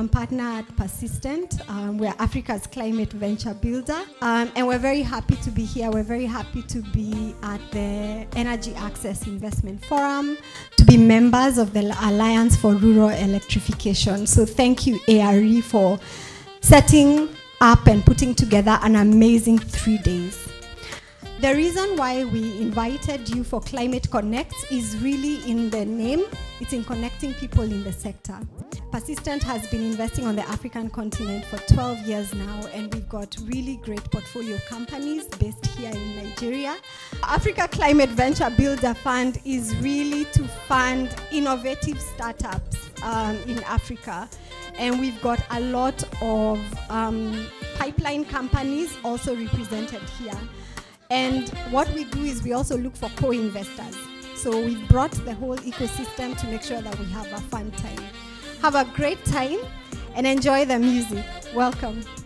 partner at Persistent. We're Africa's climate venture builder. And we're very happy to be here. We're very happy to be at the Energy Access Investment Forum, to be members of the Alliance for Rural Electrification. So thank you, ARE, for setting up and putting together an amazing 3 days. The reason why we invited you for Climate Connects is really in the name. It's in connecting people in the sector. Persistent has been investing on the African continent for 12 years now, and we've got really great portfolio companies based here in Nigeria. Africa Climate Venture Builder Fund is really to fund innovative startups in Africa. And we've got a lot of pipeline companies also represented here. And what we do is we also look for co-investors. So we've brought the whole ecosystem to make sure that we have a fun time. Have a great time and enjoy the music. Welcome.